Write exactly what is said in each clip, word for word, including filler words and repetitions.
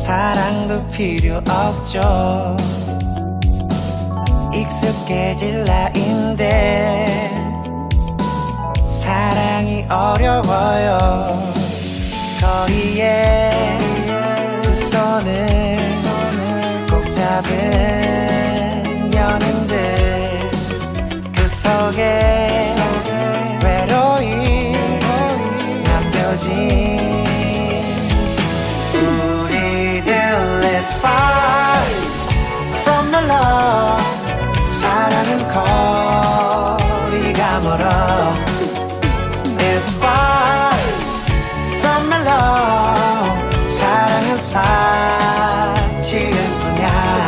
사랑도 필요 없죠. 익숙해질 나인데 사랑이 어려워요. 거리에 두 손을 꼭 잡은 연인들, 그 속에 외로이 남겨진 우리들. Let's fight from the love. 사랑은 거리가 멀어. Let's fight from the love. 사랑은 사치일 뿐이야.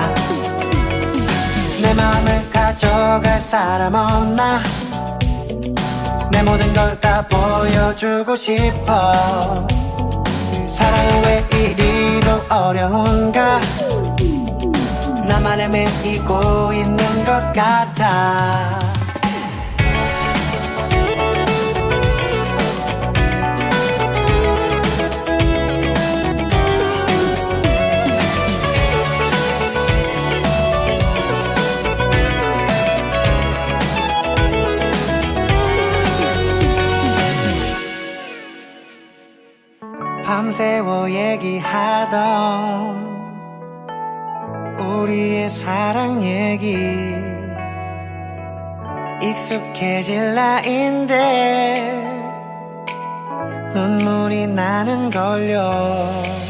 내 마음을 가져갈 사람 없나? 내 모든 걸 다 보여주고 싶어. 사랑은 왜 이리도 어려운가? 나만 헤매이고 있는 것 같아. 밤새워 얘기하던 우리의 사랑 얘기, 익숙해질 나인데 눈물이 나는 걸요.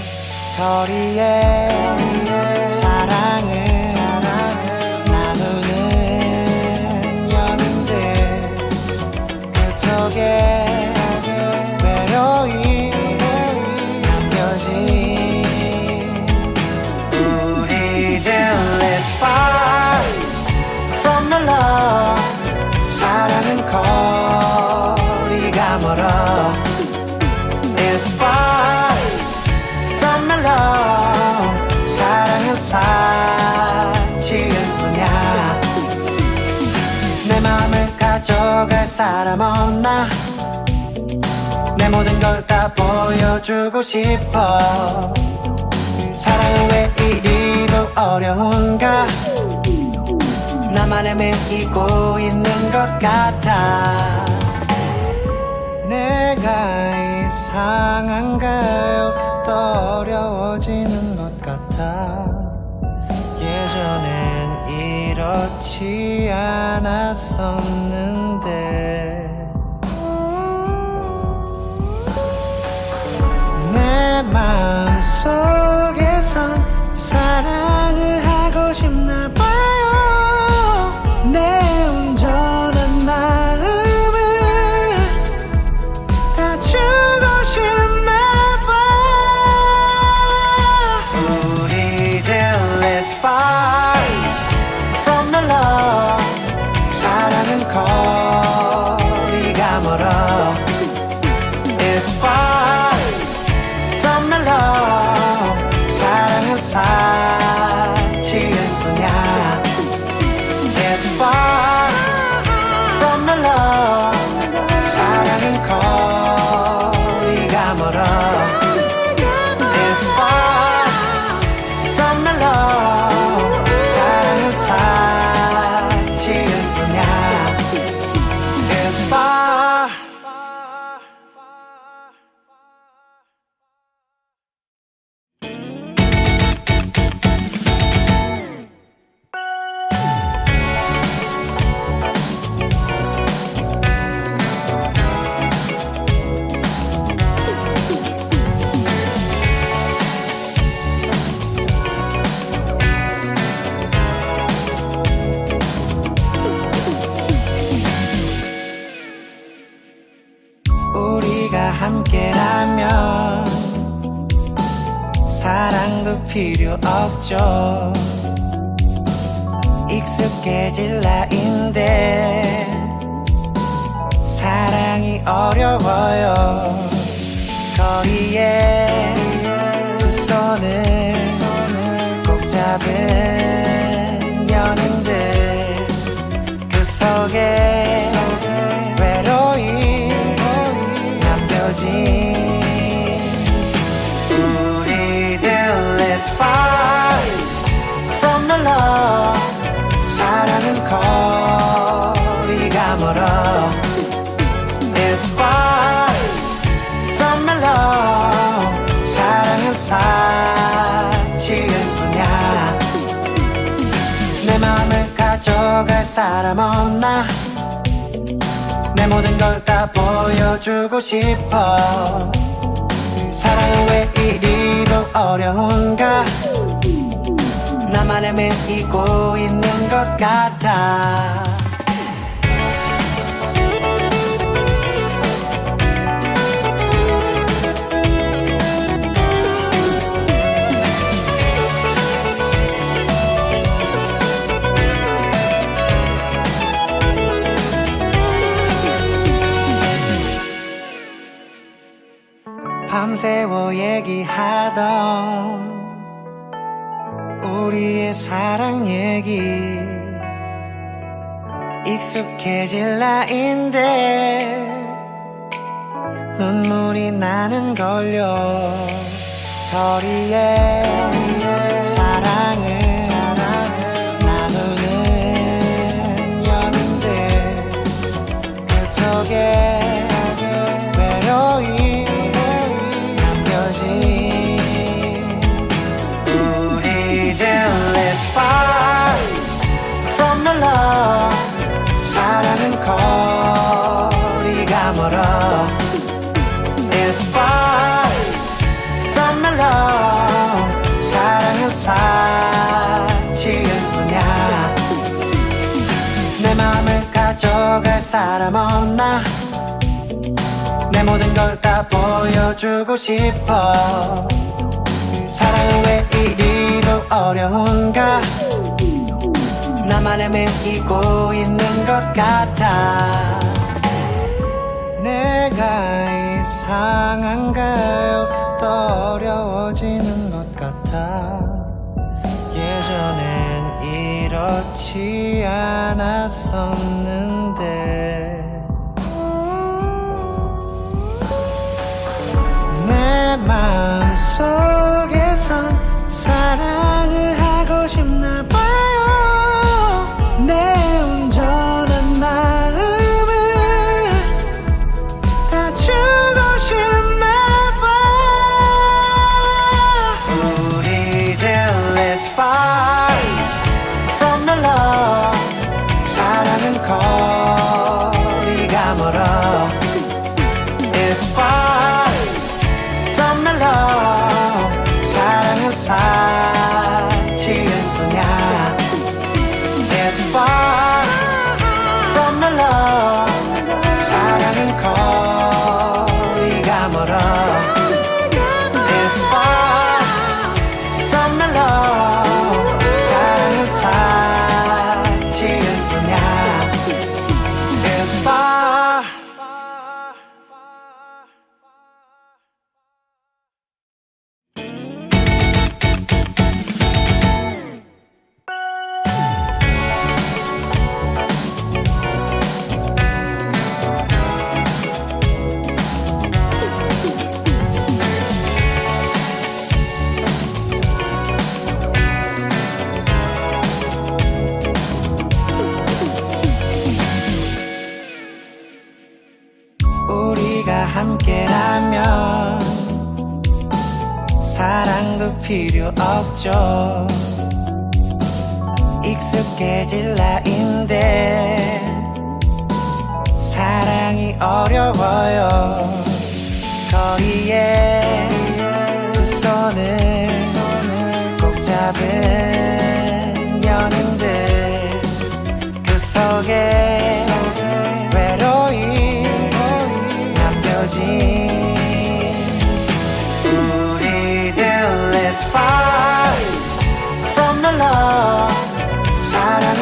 거리에 사랑을 나누는 연인들, 그 속에 외로이 Let's fight from the love. 사랑은 거리가 멀어. Let's fight from the love. 사랑은 사치일 뿐이야. 내 마음을 가져갈 사람 없나? 내 모든 걸 다 보여주고 싶어. 사랑은 왜 이리도 어려운가? 나만 헤매이고 있는 것 같아. 내가 이상한가요? 더 어려워지는 것 같아. 예전엔 이렇지 않았었는데 내 마음속에선 사랑을 하고 싶나 봐요. 내 온전한 마음을 다 주고 싶나 봐. 우리들 Let's fight from the love. 사랑은 거리가 멀어. Let's fight from the love. 사랑은 사치일 뿐이야. Let's fight from the love. 사랑은 거리가 멀어. Let's fight from the love. 사랑은 사치일 뿐이야. Let's fight. 우리가 함께라면 사랑도 필요 없죠. 익숙해질 나인데 사랑이 어려워요. 거리에 두 손을 꼭 잡은 연인들, 그 속에 외로이 남겨진 우리들. Let's 가져갈 사람 없나 내 모든 걸 다 보여주고 싶어 사랑은 왜 이리도 어려운가 나만 헤매이고 있는 것 같아 밤새워 얘기하던 우리의 사랑 얘기 익숙해질 나인데 눈물이 나는 걸요 거리에 사랑을 나누는 연인들 그 속에 외로이 우리들 let's far from the love 사랑은 거리가 멀어 It's far from the love 사랑은 사치일 뿐이야 내 마음을 가져갈 사람 없나 내 모든 걸 다 보여주고 싶어 사랑은 왜 이리도 어려운가 나만 헤매이고 있는 것 같아 내가 이상한가요 또 어려워지는 것 같아 예전엔 이렇지 않았었는데 내 마음속에선 사랑을 하고 싶나봐요 내 온전한 마음을 다 주고 싶나봐 우리들 let's fight from the love 사랑은 거리가 멀어 It's far from the love 사랑은 사치일 뿐이야 It's far from the love 사랑은 거리가 멀어 It's far from the love 사랑은 사치일 뿐이야 It's far 우리가 함께라면 사랑도 필요 없죠 익숙해질 나인데 사랑이 어려워요 거리에 두 손을 꼭 잡은 연인들 그 속에 외로이 우리들 let's fight from the love 사랑은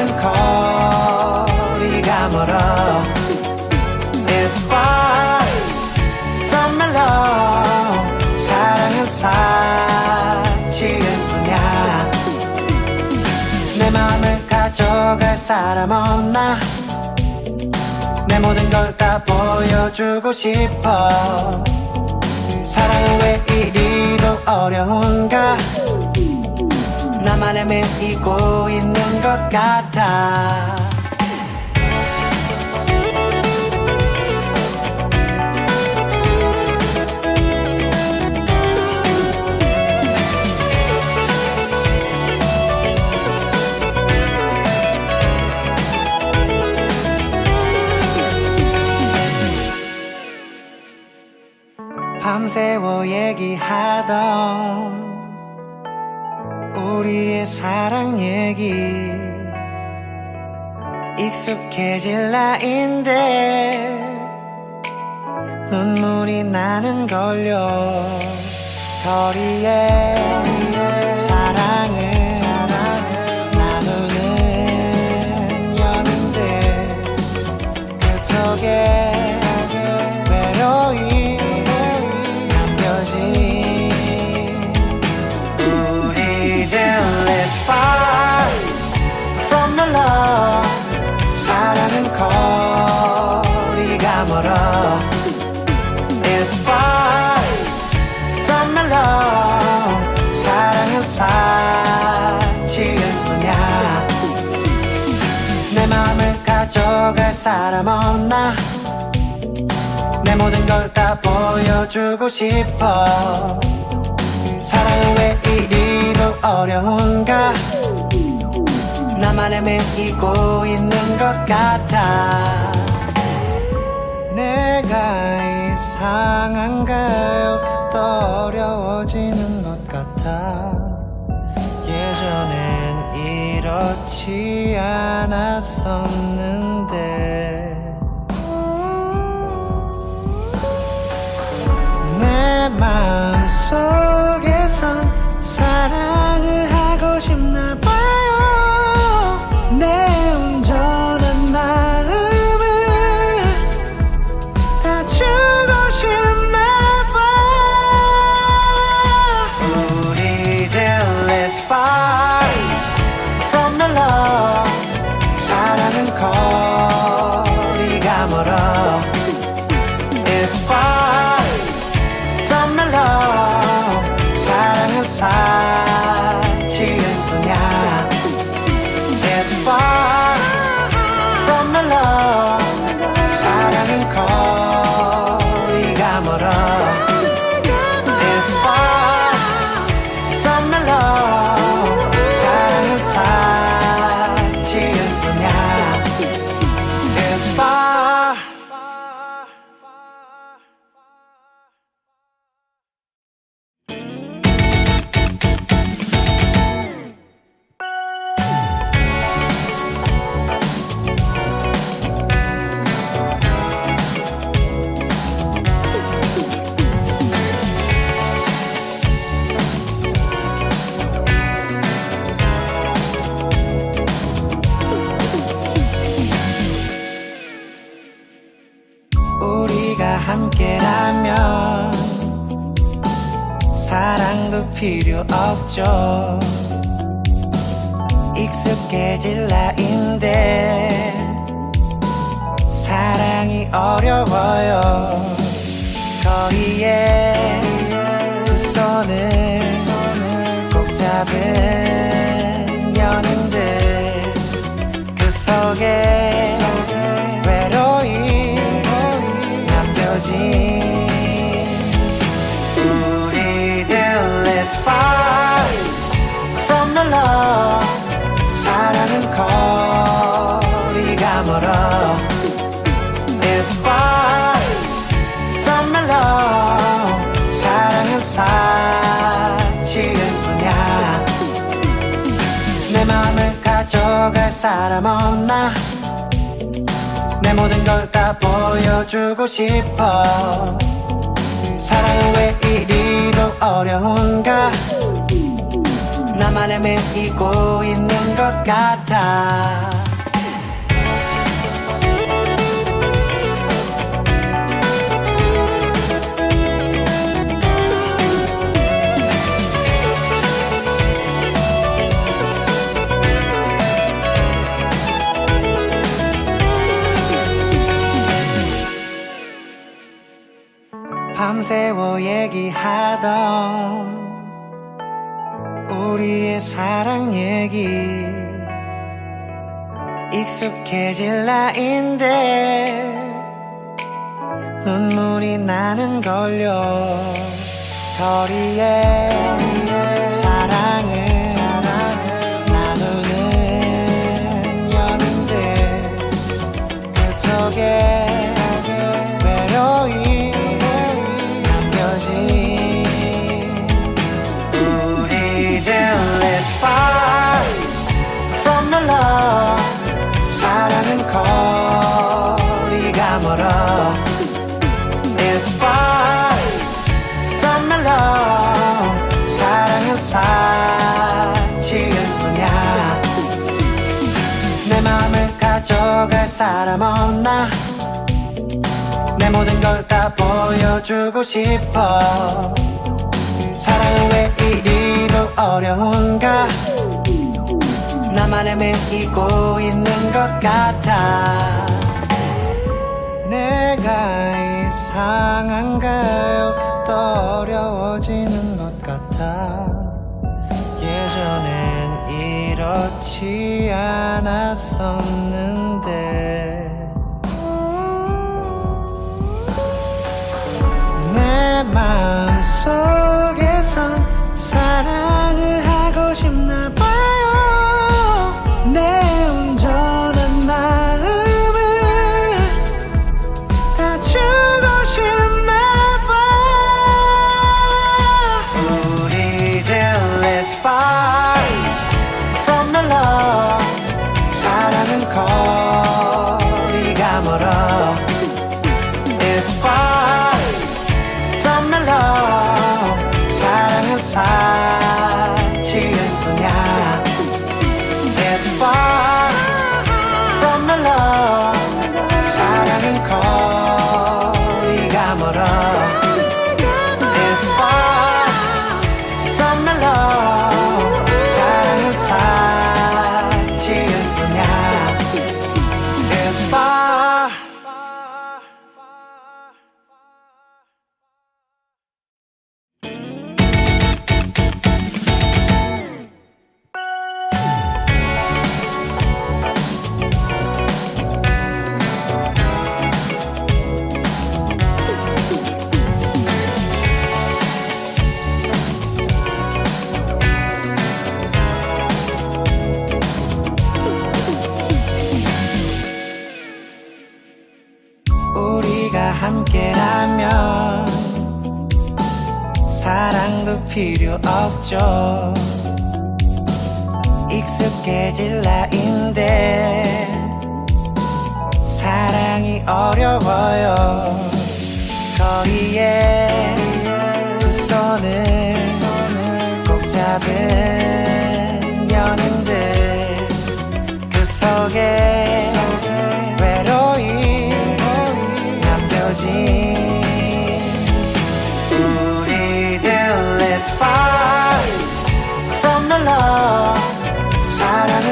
거리가 멀어 It's far from the love 사랑은 사치일 뿐이야 내 마음을 가져갈 사람 없나 내 모든 걸 다 보여주고 싶어 사랑은 왜 이리도 어려운가 나만 헤매이고 있는 것 같아 밤새워 얘기하던 우리의 사랑 얘기 익숙해질 나인데 눈물이 나는 걸요. 거리에 사랑을 나누는 연인들 그 속에 외로이 남겨진 우리들 Let's fight from the love. 사랑은 거리가 멀어. Let's fight from the love. 사랑은 사치일 뿐이야. 내 마음을 가져갈 사람 없나. 내 모든 걸 다 보여주고 싶어. 사랑은 왜 이리도 어려운가. 나만 헤매이고 있는 것 같아. 내가 이상한가요? 더 어려워지는 것 같아. 예전엔 이렇지 않았었는데 내 마음속에선 사랑을 하고 싶나 봐요. 내 온전한 마음을 다 주고 싶나 봐. 우리들 Let's fight from the love. 사랑은 거리가 멀어. Let's fight from the love. 사랑은 사치일 뿐이야. Let's fight from the love. 사랑은 거리가 멀어. Let's fight from the love. 사랑은 사치일 뿐이야. Let's fight. 우리가 함께라면 사랑도 필요 없죠. 익숙해질 나인데 사랑이 어려워요. 거리에 두 손을 꼭 잡은 연인들 그 속에 외로이 우리들 Let's fight from the love. 사랑은 거리가 멀어. Let's fight from the love. 사랑은 사치일 뿐이야. 내 마음을 가져갈 사람 없나. 내 모든 걸 다 보여주고 싶어. 사랑은 왜 이리도 어려운가. 나만 헤매이고 있는 것 같아. 밤새워 얘기하던 우리의 사랑 얘기 익숙해질 나인데 눈물이 나는 걸요. 거리에 사랑을 나누는 연인들 그 속에 외로이 남겨진 사치일 뿐이야. 내 마음을 가져갈 사람 없나. 내 모든 걸 다 보여주고 싶어. 사랑은 왜 이리도 어려운가. 나만 헤매이고 있는 것 같아. 내가 이상한가요? 더 어려워지는 것 같아. 예전엔 이렇지 않았었는데. 내 마음속에선 사랑을 하고 싶나봐요. 내 온전한 마음을 다 주고 싶나봐. 우리들 let's fight from the love. 사랑은 거리가 멀어. It's far from the love. 사랑은 사치일 뿐이야. It's far from the love. 사랑은 거리가 멀어. It's far from the love. 사랑은 사치일 뿐이야. It's far. 우리가 함께라면 사랑도 필요 없죠. 익숙해질 나인데 사랑이 어려워요. 거리에 두 손을 꼭 잡은 연인들, 그 속에 외로이 우리들 let's fight from the love. 사랑은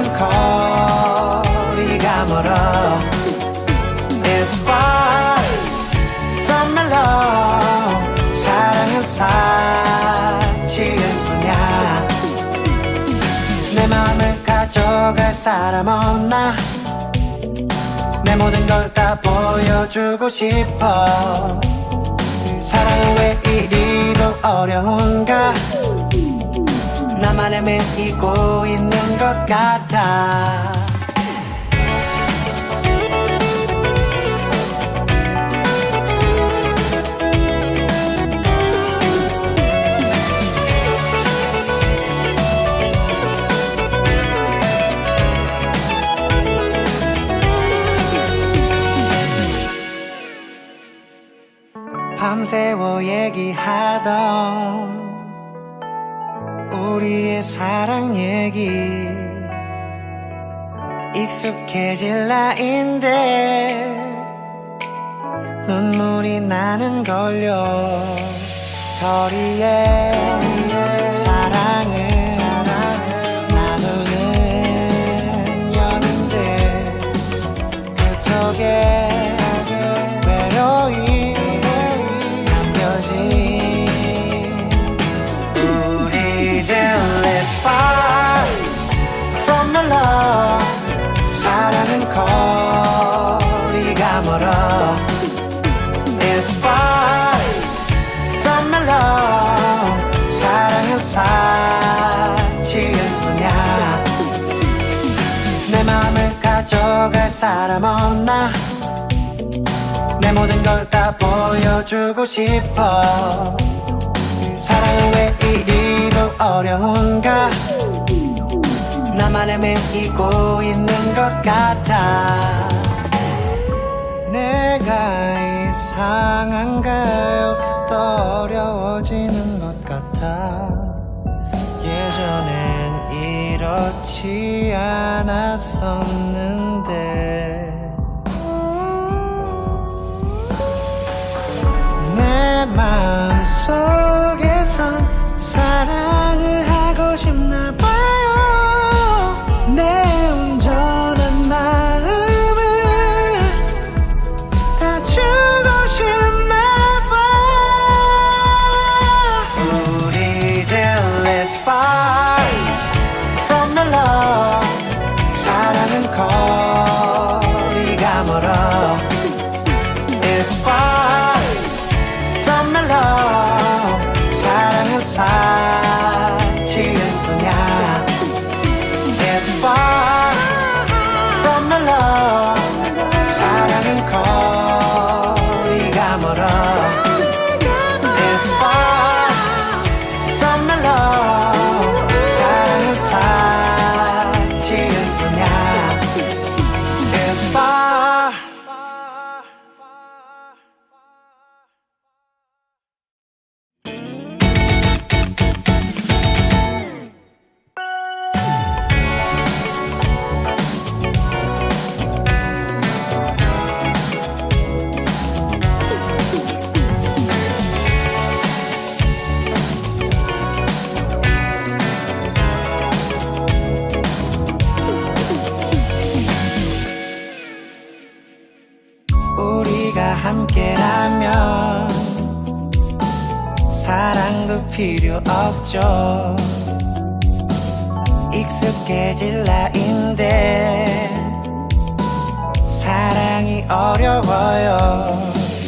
거리가 멀어. It's far from the love. 사랑은 사치일 뿐이야. 내 마음을 가져갈 사람 없나. 내 모든 걸 다 보여주고 싶어. 사랑은 왜 이리도 어려운가. 나만 헤매이고 있는 것 같아. 밤새워 얘기하던 우리의 사랑 얘기 익숙해질 나인데 눈물이 나는 걸요. 거리에 사랑을 나누는 연인들, 그 속에 외로이 우리들 let's fight from the love. 사랑은 거리가 멀어. It's far from the love. 사랑은 사치일 뿐이야. 내 마음을 가져갈 사람 없나. 내 모든 걸 다 보여주고 싶어. 사랑은 왜 이리도 어려운가. 나만 헤매이고 있는 것 같아. 내가 이상한가요? 더 어려워지는 것 같아. 이렇지 않았었는데 내 마음속에선 사랑을 하고 싶나 봐요. 내 온전한 마음을 다 주고 싶나 봐. 우리들 let's fight from the love. 사랑은 거리가 멀어. It's far from the love. 사랑은 사치일 뿐이야. It's far from the love. 사랑은 거리가 멀어. It's far from the love. 사랑은 사치일 뿐이야. It's far. 우리가 함께라면 사랑도 필요 없죠. 익숙해질 나인데 사랑이 어려워요.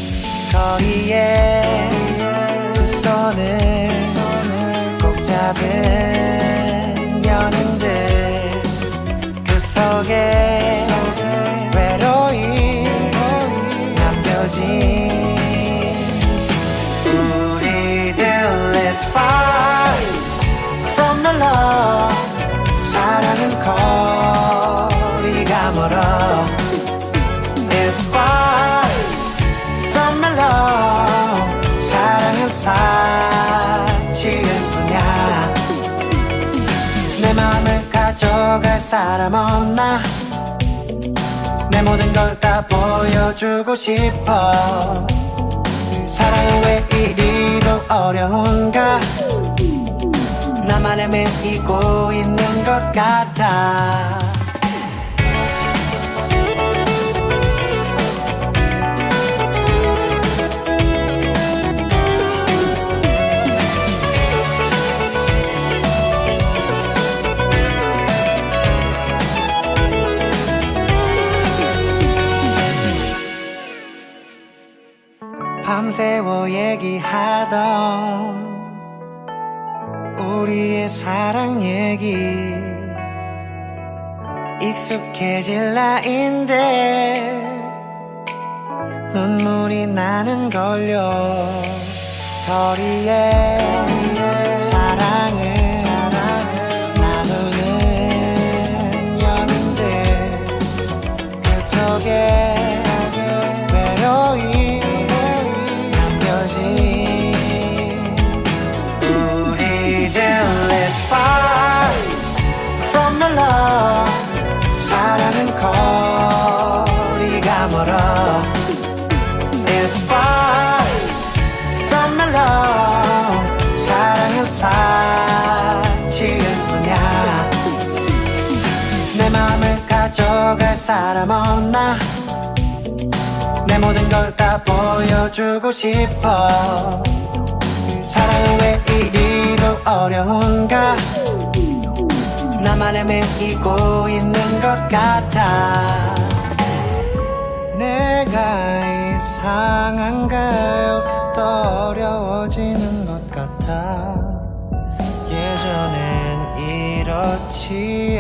거리에 두 손을 꼭 잡은 연인들 그 속에 외로이 우리들 let's fight from the love. 사랑은 거리가 멀어. It's far from the love. 사랑은 사치일 뿐이야. 내 마음을 가져갈 사람 없나. 내 모든 걸 다 보여주고 싶어. 사랑은 왜 이리도 어려운가. 나만 헤매이고 있는 것 같아. 밤새워 얘기하던 우리의 사랑 얘기 익숙해질 나인데 눈물이 나는 걸요. 거리에 사랑을 나누는 연인들 그 속에 외로이 우리들 let's fight from the love. 사랑은 거리가 멀어. It's far from the love. 사랑은 사치일 뿐이야. 내 마음을 가져갈 사람 없나. 내 모든 걸 다 보여주고 싶어. 사랑은 왜 이리도 어려운가. 나만 헤매이고 있는 것 같아. 내가 이상한가요? 더 어려워지는 것 같아. 예전엔 이렇지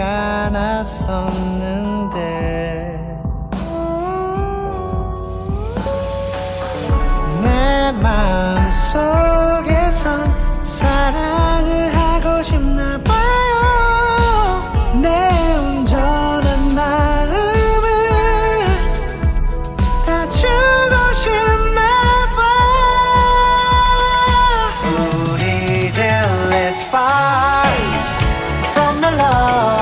않았었는데 내 마음속에선 사랑을 하고 싶나 봐요. 내 온전한 마음을 다 주고 싶나 봐. 우리들 let's fight from the love.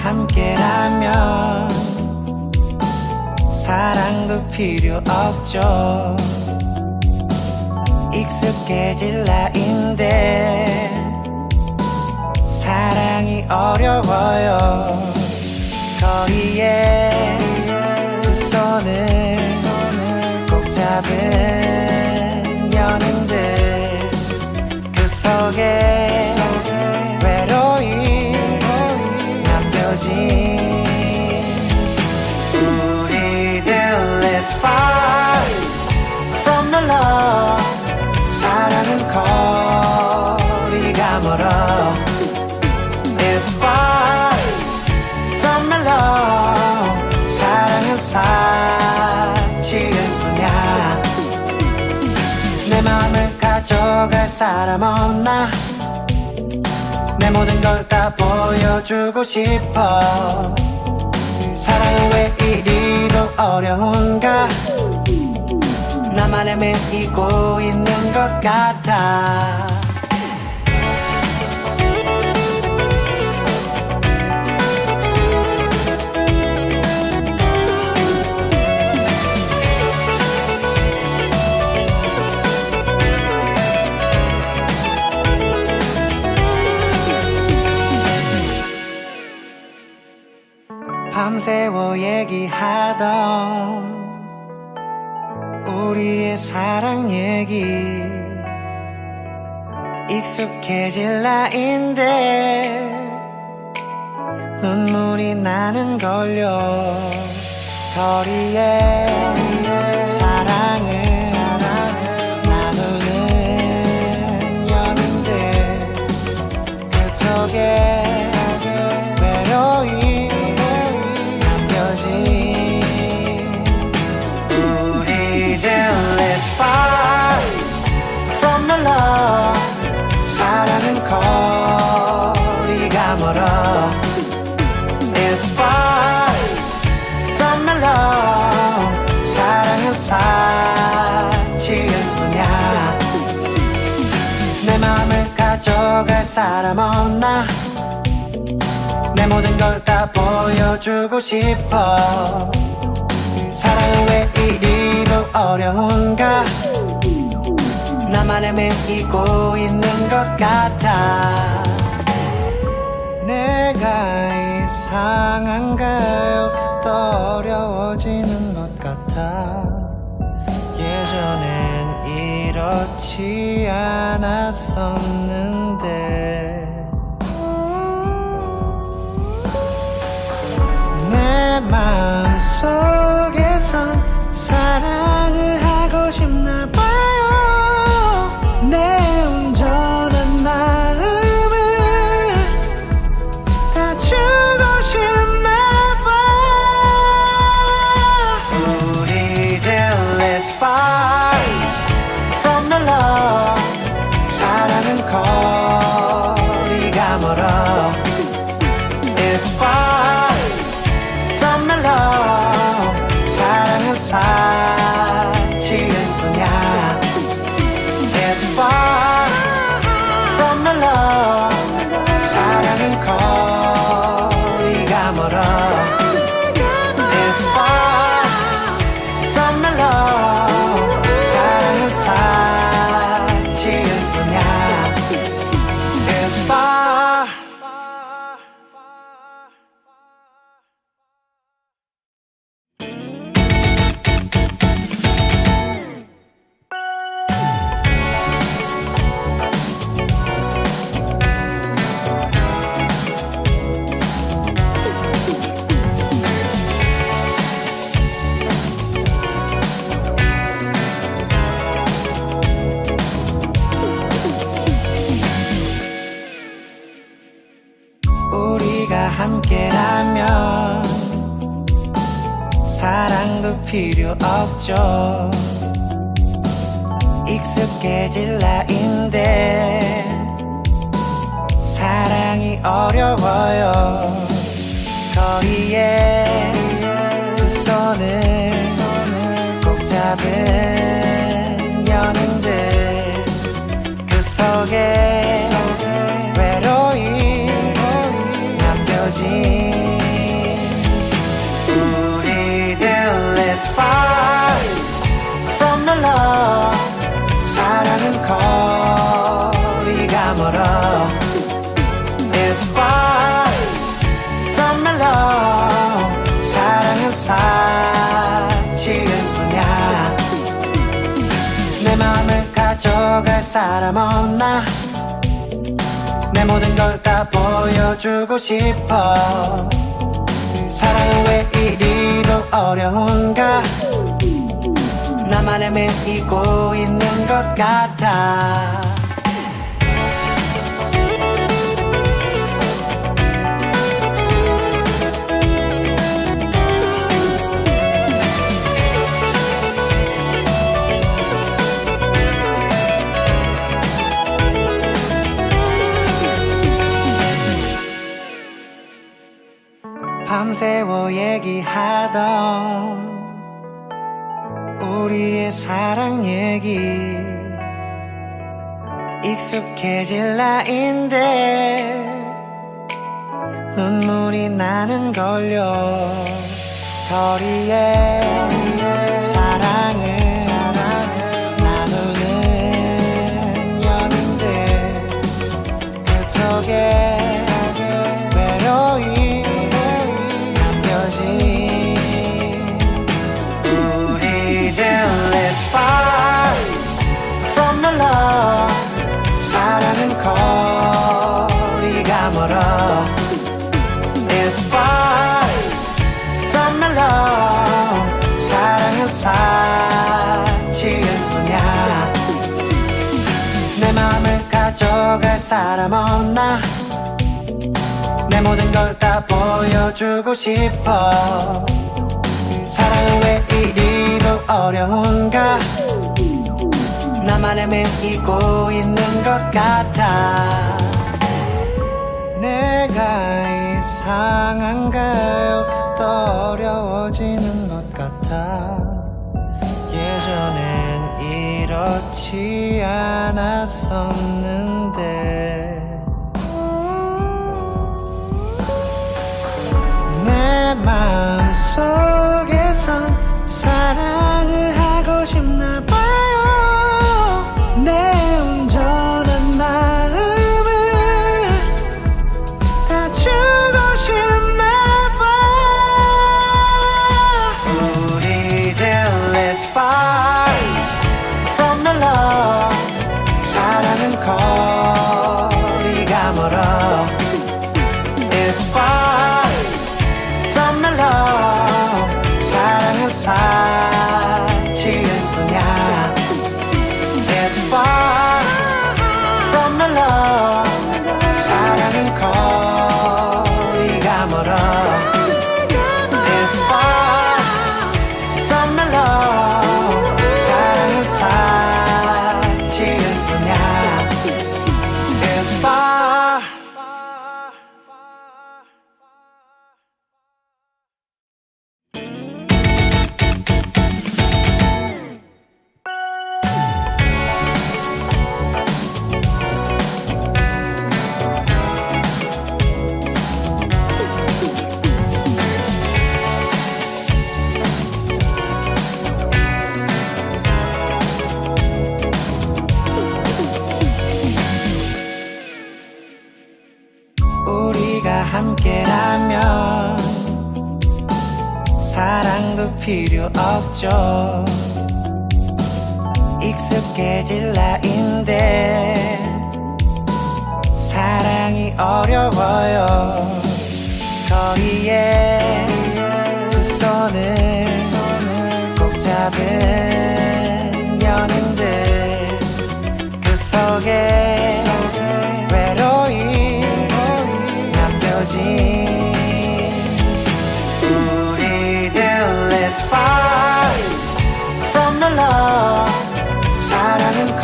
함께라면 사랑도 필요 없죠. 익숙해질 나인데 사랑이 어려워요. 거리에 두 손을 꼭 잡은 연인들, 그 속에 외로이 남겨진 우리들. Let's fight from the love. 사랑은 거리가 멀어. Let's fight from the love. 사랑은 사치일 뿐이야. 내 마음을 가져갈 사람 없나? 내 모든 걸 다 보여주고 싶어. 사랑은 왜 이리도 어려운가? 나만 헤매이고 있는 것 같아. 밤새워 얘기하던 우리의 사랑 얘기, 익숙해질 나인데 눈물이 나는 걸요. 거리에 사랑을 나누는 연인들, 그 속에 외로이 남겨진 Let's fight from the love. 사랑은 거리가 멀어. Let's fight from the love. 사랑은 사치일 뿐이야. 내 마음을 가져갈 사람 없나? 내 모든 걸 다 보여주고 싶어. 사랑은 왜 이리도 어려운가? 나만 헤매이고 있는 것 같아. 내가 이상한가요? 더 어려워지는 것 같아. 예전엔 이렇지 않았었는데 내 마음속에선 사랑을 하고 싶나 봐요. 내 온전한 마음을 다 주고 싶나 봐. 우리들 Let's fight from the love. 사랑은 거리가 멀어. Let's fight from the love. 사랑은 사치일 뿐이야. Let's fight from the love. 사랑은 거리가 멀어. Let's fight from the love. 사랑은 사치일 뿐이야. Let's fight. 우리가 함께라면 사랑도 필요 없죠. 익숙해질 나인데 사랑이 어려워요. 거리에 두 손을 꼭 잡은 연인들, 그 속에 외로이 남겨진 멀어 It's far from my love 사랑은 사치일 뿐이야 내 마음을 가져갈 사람 없나 내 모든 걸 다 보여주고 싶어 사랑은 왜 이리도 어려운가 나만 헤매이고 있는 것 같아 밤새워 얘기하던 우리의 사랑 얘기 익숙해질 나인데 눈물이 나는 걸요 거리에 사랑을 나누는 연인들 그 속에 외로이 Far from my love 사랑은 거리가 멀어 It's far from my love 사랑은 사치일 뿐이야 내 마음을 가져갈 사람 없나 내 모든 걸 다 보여주고 싶어 사랑은 왜 이리도 어려운가 나만 헤매이고 있는 것 같아 내가 이상한가요 더 어려워지는 것 같아 예전엔 이렇지 않았었는데 내 마음속에선 사랑을 하고 싶나 봐요 내 온전한 마음을 다 주고 싶나 봐 우리들 Let's fight from the love 사랑은 거리가 멀어 It's far from the love 사랑은 사치일 뿐이야 It's far from the love 사랑은 거리가 멀어 It's far from the love 사랑은 사치일 뿐이야 It's far 우리가 함께라면 사랑도 필요 없죠 익숙해질 나인데 사랑이 어려워요 거리에 두 손을 꼭 잡은 연인들 그 속에 외로이 우리들 Let's fight from the love 사랑은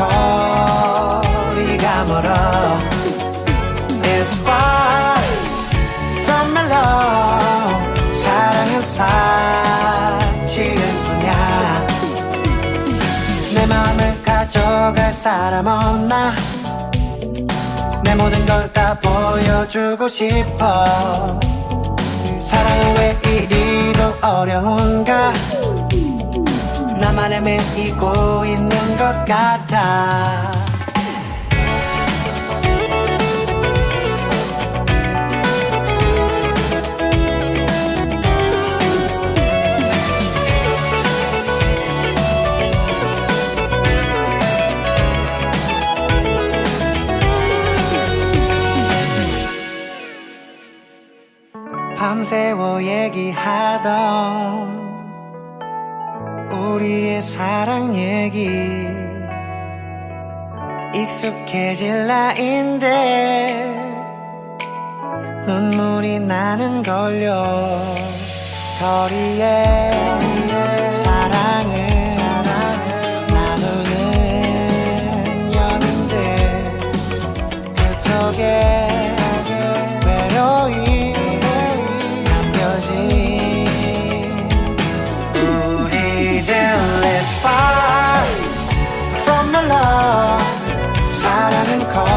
거리가 멀어 It's far from the love 사랑은 사치일 뿐이야 내 마음을 가져갈 사람 없나 내 모든 걸 다 보여주고 싶어 사랑은 왜 이리도 어려운가 나만 헤매이고 있는 것 같아 밤새워 얘기하던 우리의 사랑 얘기 익숙해질 나인데 눈물이 나는 걸요. 거리에 사랑을 나누는 연인들 그 속에 외로이 남겨진 우리들 Let's far from the love. 사랑은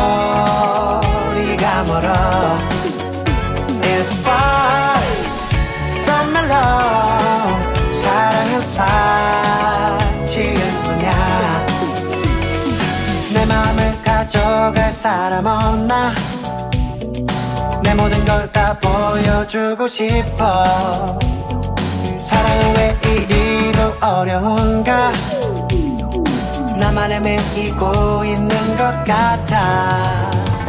거리가 멀어. It's far from the love. 사랑은 사치일 뿐이야. 내 마음을 가져갈 사람 없나. 내 모든 걸 다 보여주고 싶어. 사랑은 왜 이리도 어려운가. 나만 헤매이고 있는 것 같아.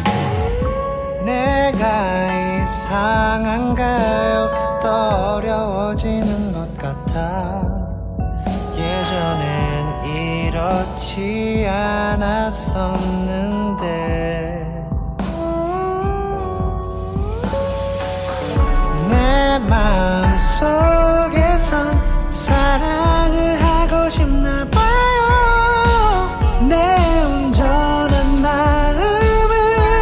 내가 이상한가요? 또 어려워지는 것 같아. 예전엔 이렇지 않았었는데 내 마음속에선 사랑을 하고 싶나 봐요. 내 온전한 마음을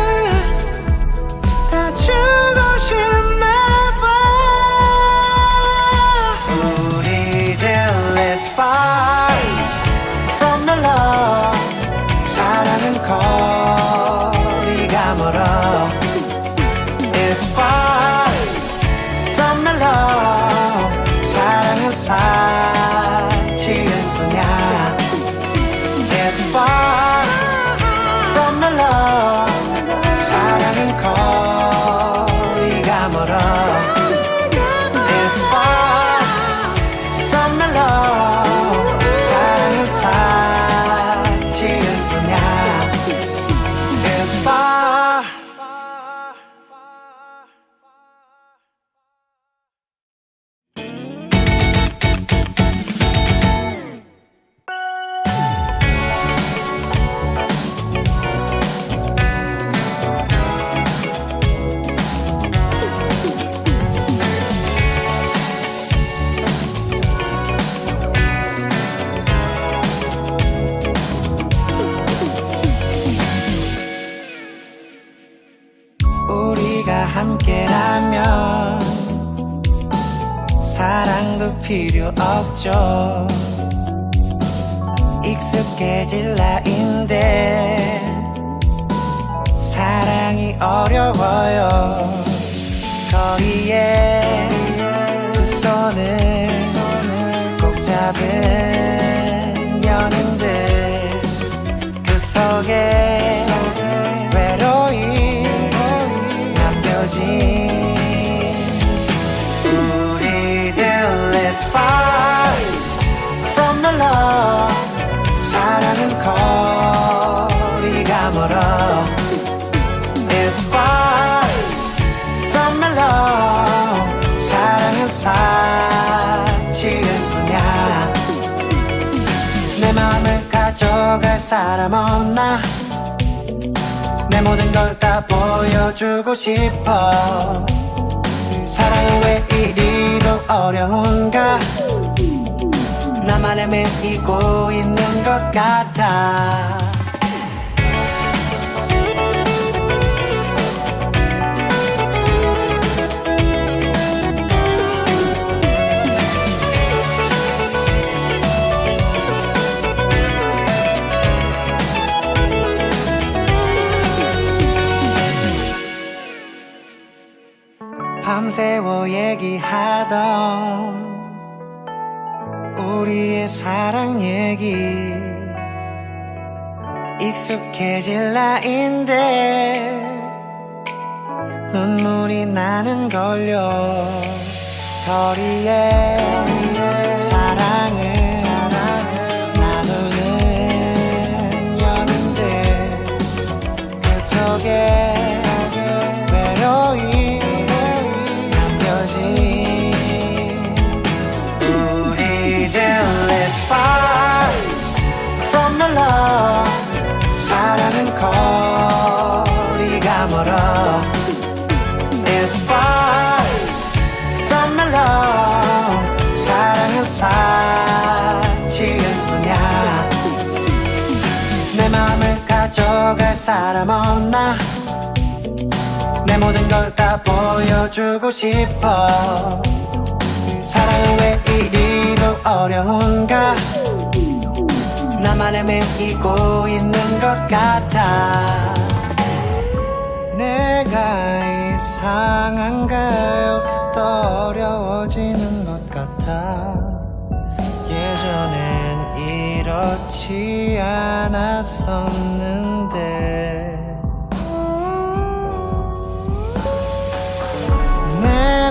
다 주고 싶나 봐. 우리들 Let's far from the love. 사랑은 거리가 멀어. It's far from the love. 사랑은 사치일 뿐이야. It's far from the love. 사랑은 거리가 멀어. It's far from the love. 사랑은 사치일 뿐이야. It's far. 우리가 함께라면 사랑도 필요 없죠. 익숙해질 나인데 사랑이 어려워요. 거리에 두 손을 꼭 잡은 연인들 그 속에 외로이 우리들 Let's far from the love. 사랑은 거리가 멀어. It's far from the love. 사랑은 사치일 뿐이야. 내 마음을 가져갈 사람 없나. 내 모든 걸 다 보여주고 싶어. 사랑은 왜 이리도 어려운가. 나만 헤매이고 있는 것 같아. 밤새워 얘기하던 우리의 사랑 얘기 익숙해질 나인데 눈물이 나는 걸요. 거리에 사랑을 나누는 연인들 그 속에 외로이 남겨진 사람 없나 내 모든 걸 다 보여주고 싶어 사랑은 왜 이리도 어려운가 나만 헤매이고 있는 것 같아 내가 이상한가요 더 어려워지는 것 같아 예전엔 이렇지 않았었는데 내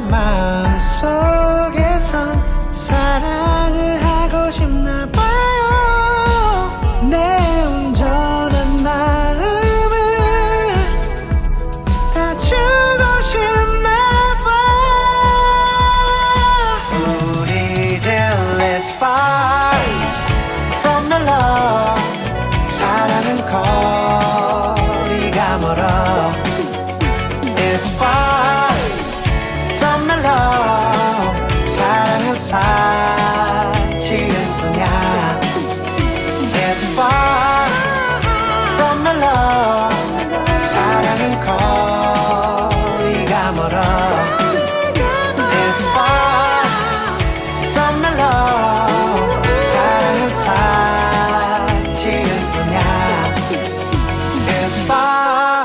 마음속에선 사랑을 하고 싶나 봐요 내 온전한 마음을 다 주고 싶나 봐 우리들 let's fight from the love 사랑은 거리가 멀어 It's far from the love 사랑은 사치일 뿐이야 It's far from the love 사랑은 거리가 멀어 It's far from the love 사랑은 사치일 뿐이야 It's far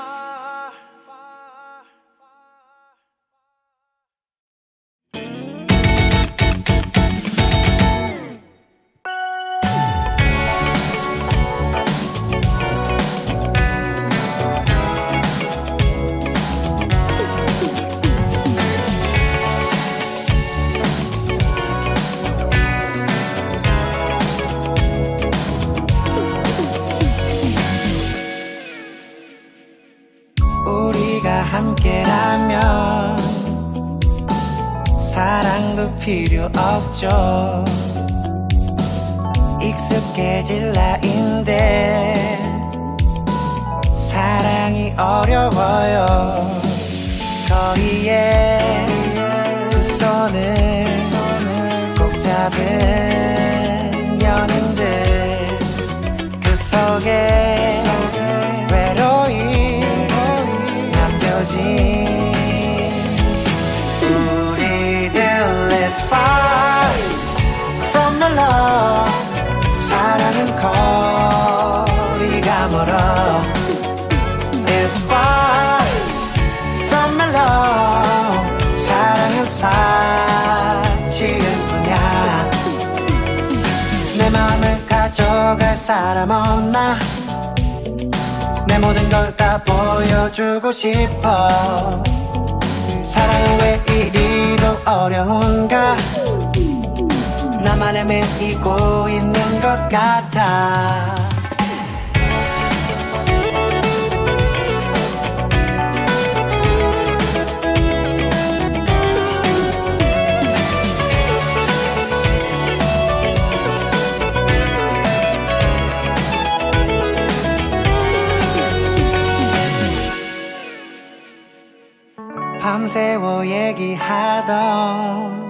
우리가 함께라면 사랑도 필요 없죠 익숙해질 나인데 사랑이 어려워요 거리에 두 손을 꼭 잡은 연인들 그 속에 외로이 우리들 let's fight from the love 사랑은 거리가 멀어 It's far from the love 사랑은 사치일 뿐이야 내 마음을 가져갈 사람 없나 내 모든 걸 다 보여주고 싶어 사랑은 왜 이리도 어려운가 나만 헤매이고 있는 것 같아 밤새워 얘기하던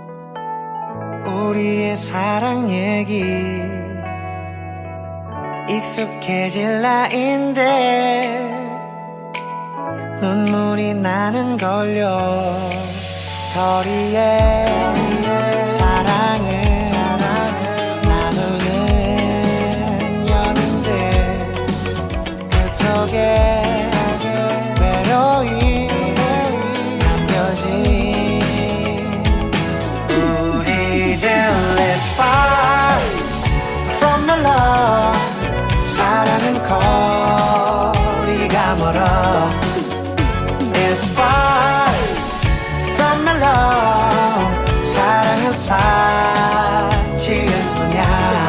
우리의 사랑 얘기 익숙해질 나인데 눈물이 나는 걸요 거리에 사랑을 나누는 연인들 그 속에 외로이 우리들 let's fight from the love 사랑은 거리가 멀어 It's far from the love 사랑은 사치일 뿐이야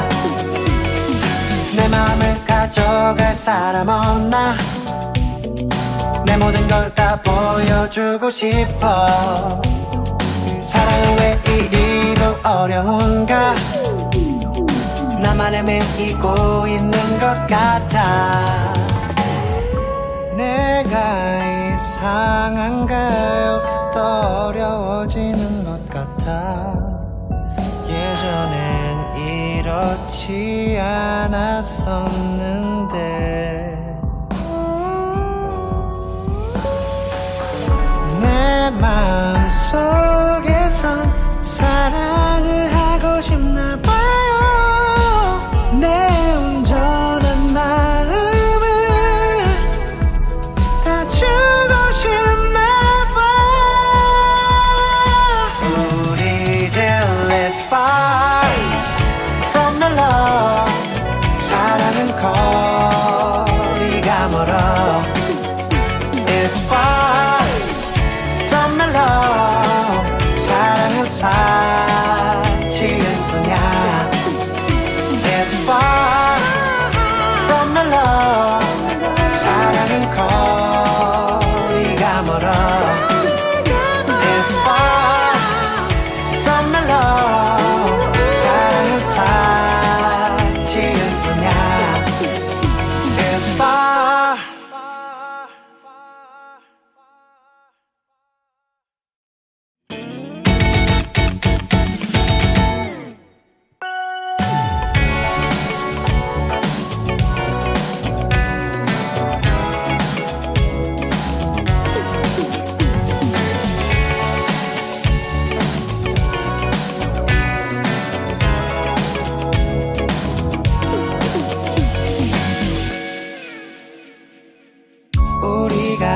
내 마음을 가져갈 사람 없나 내 모든 걸 다 보여주고 싶어 사랑은 왜 이리도 어려운가 나만 헤매이고 있는 것 같아 내가 이상한가요 더 어려워지는 것 같아 예전엔 이렇지 않았었는데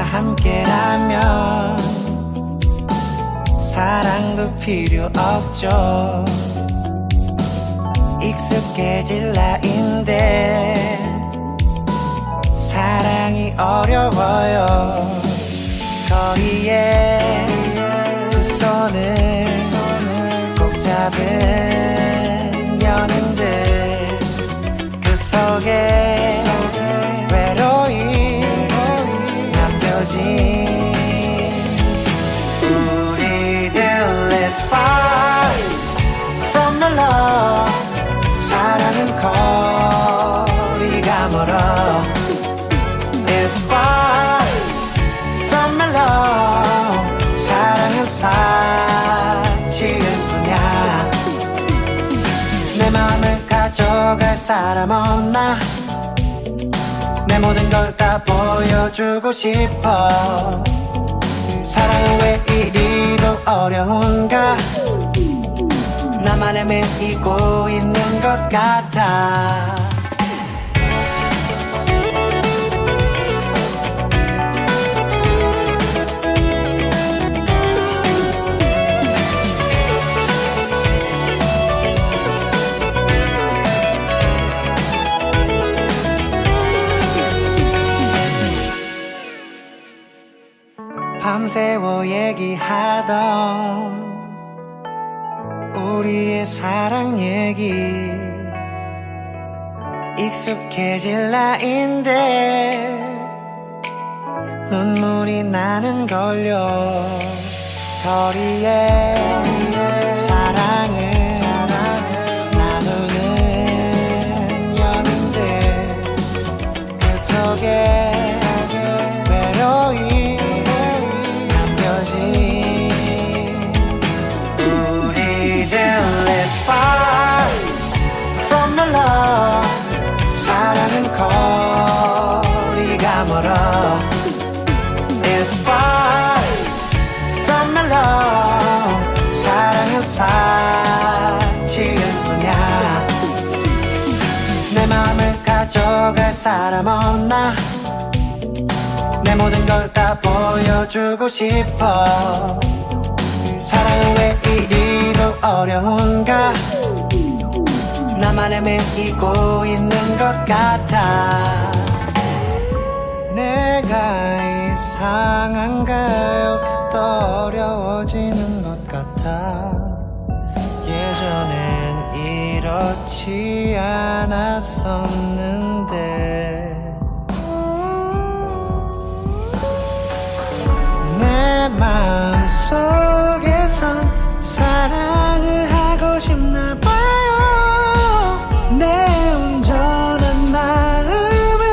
함께라면 사랑도 필요 없죠. 익숙해질 나인데 사랑이 어려워요. 거리에 두 손을 꼭 잡은 연인들, 그 속에 외로이 남겨진 우리들. Let's fight from the love. 사랑은 거리가 멀어. Let's fight from the love. 사랑은 사치일 뿐이야. 내 마음을 가져갈 사람 없나? 내 모든 걸 다 보여주고 싶어. 사랑은 왜 이리도 어려운가? 나만 헤매이고 있는 것 같아. 밤새워 얘기하던 우리의 사랑 얘기, 익숙해질 나인데 눈물이 나는 걸요. 거리에 사랑을 나누는 연인들, 그 속에 외로이 우리들. Let's fight from the love. 사랑은 거리가 멀어. Let's fight from the love. 사랑은 사치일 뿐이야. 내 마음을 가져갈 사람 없나? 내 모든 걸 다 보여주고 싶어. 사랑은 왜 이리도 어려운가? 나만 헤매이고 있는 것 같아. 내가 이상한가요? 더 어려워지는 것 같아. 예전엔 이렇지 않았었는데 내 마음속에선 사랑을 하고 싶나 봐요. 내 온전한 마음을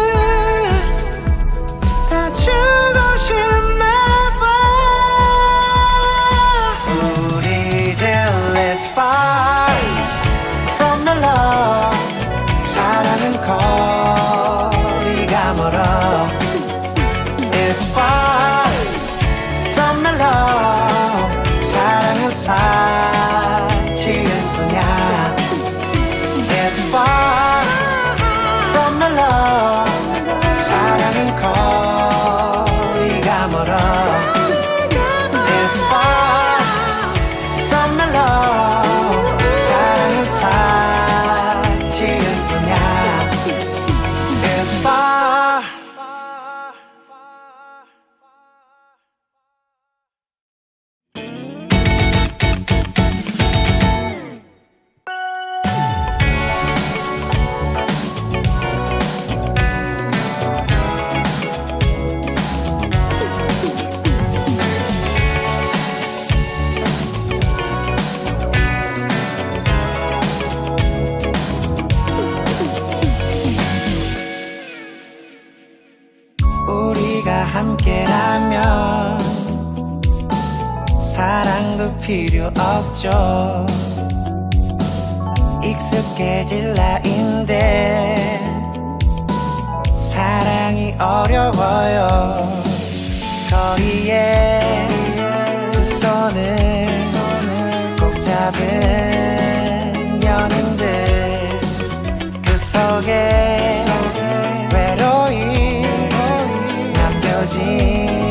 다 주고 싶나 봐. 우리들 Let's fight from the love. 사랑은 거리가 멀어. Let's fight from the love. 사랑은 사치일 뿐이야. Let's fight from the love. 사랑은 거리가 멀어. Let's fight from the love. 사랑은 사치일 뿐이야. Let's fight. 우리가 함께라면 사랑도 필요 없죠. 익숙해질 나인데 사랑이 어려워요. 거리에 두 손을 꼭 잡은 연인들, 그 속에 외로이 남겨진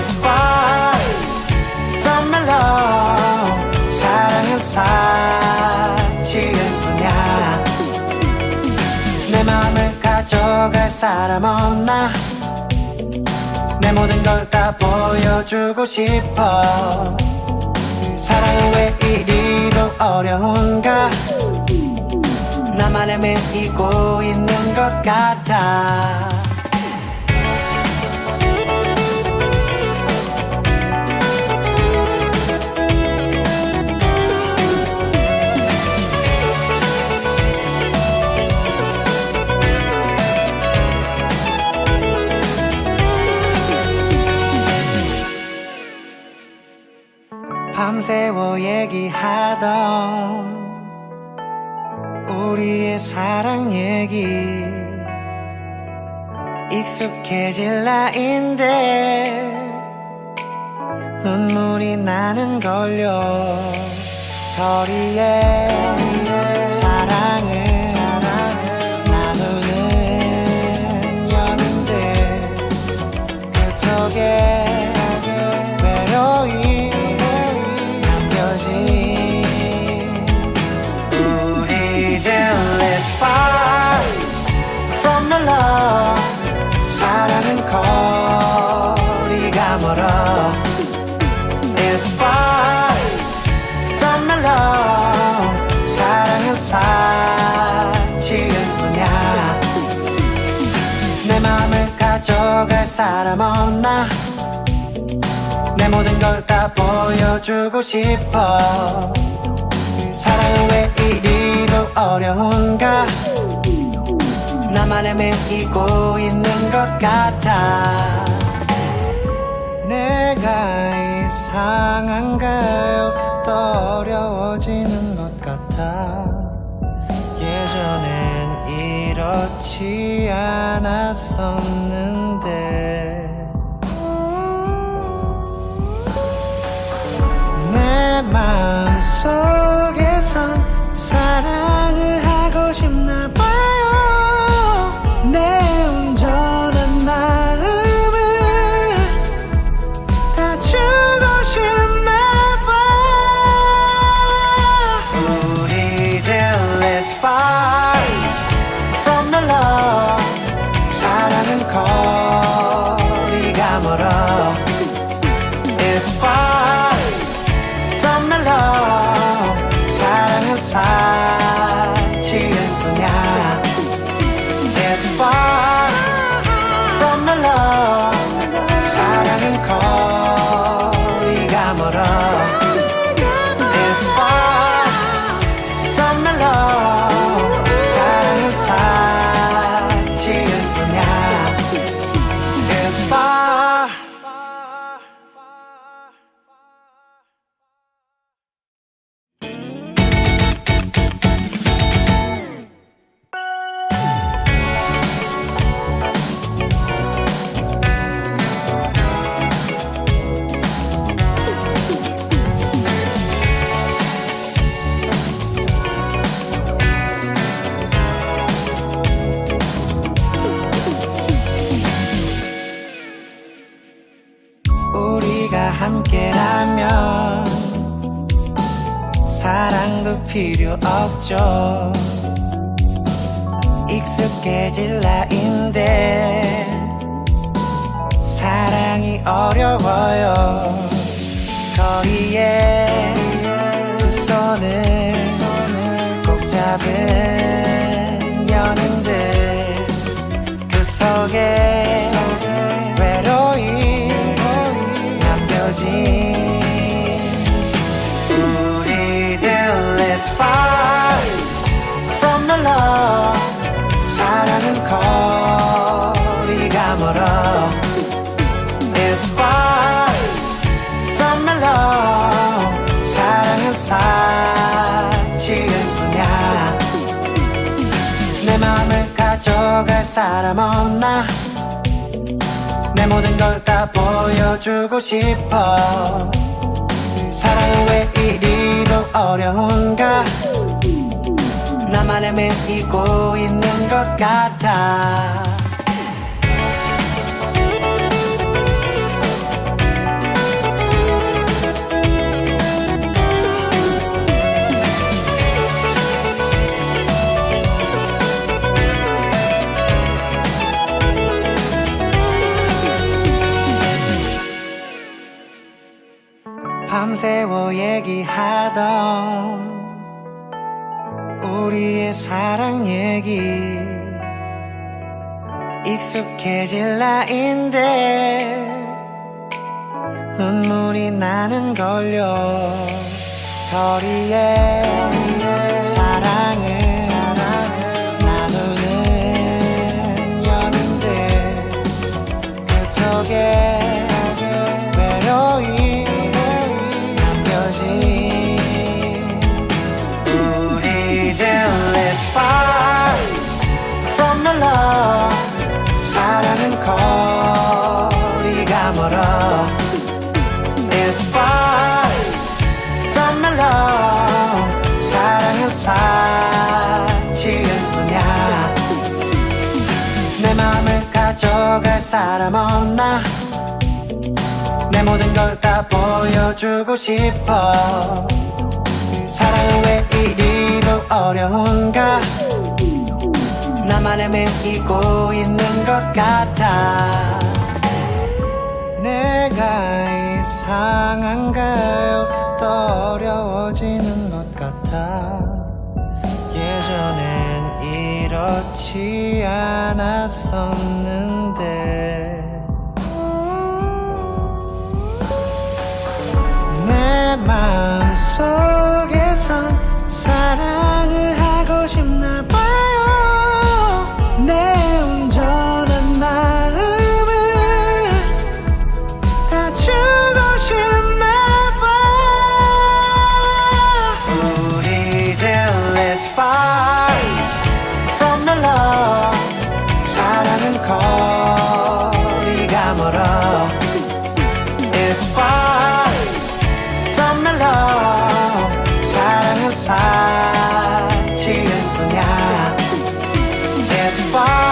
is far from my love. 사랑은 사치일 뿐이야. 내 마음을 가져갈 사람 없나. 내 모든 걸 다 보여주고 싶어. 사랑은 왜 이리도 어려운가. 나만 헤매이고 있는 것 같아. 밤새워 얘기하던 우리의 사랑 얘기 익숙해질 나인데 눈물이 나는 걸요. 거리에 사랑을 나누는 연인들 그 속에 외로이 우리들 is far from the love. 사랑은 거리가 멀어. is far from the love. 사랑은 사치일 뿐이야. 내 마음을 가져갈 사람 없나. 내 모든 걸 다 보여주고 싶어. 사랑은 왜 이리도 어려운가. 나만 헤매이고 있는 것 같아. 내가 이상한가요? 더 어려워지는 것 같아. 예전엔 이렇지 않았었는데 내 마음속에선 사랑을 하고 싶나봐요. 내 온전한 마음을 다 주고 싶나봐. 우리들 is far from the love. 사랑은 거리가 멀어. is far from the love. 사랑은 사치일 뿐이야. It's far from the love. 사랑은 거리가 멀어. It's far from the love. 사랑은 사치일 뿐이야. It's far. 우리가 함께라면 사랑도 필요 없죠. 익숙해질 나인데 사랑이 어려워요. 거리에 두 손을 꼭 잡은 연인들 그 속에 외로이 우리들 is far from the love. 사랑은 거리가 멀어. is far from the love. 사랑은 사치일 뿐이야. 내 마음을 가져갈 사람 없나. 내 모든 걸 다 보여주고 싶어. 사랑은 왜 이리도 어려운가. 나만 헤매이고 있는 것 같아. 밤새워 얘기하던 우리의 사랑 얘기 익숙해질 나인데 눈물이 나는 걸요. 거리에 사랑을 나누는 연인들 그 속에 외로이 남겨진 우리들 is far from the love. 사랑은 거리가 멀어. is far from the love. 사랑은 사치일 뿐이야. 내 마음을 가져갈 사람 없나. 내 모든 걸 다 보여주고 싶어. 사랑은 왜 이리도 어려운가. 나만 헤매이고 있는 것 같아. 내가 이상한가요? 더 어려워지는 것 같아. 예전엔 이렇지 않았었는데 내 마음속에선 사랑을 하고 싶나 봐요. 내 온전한 마음을 다 주고 싶나 봐. 우리들 is far from the love. 사랑은 거리가 멀어. is far from the love. 사랑은 사치일 뿐이야. It's far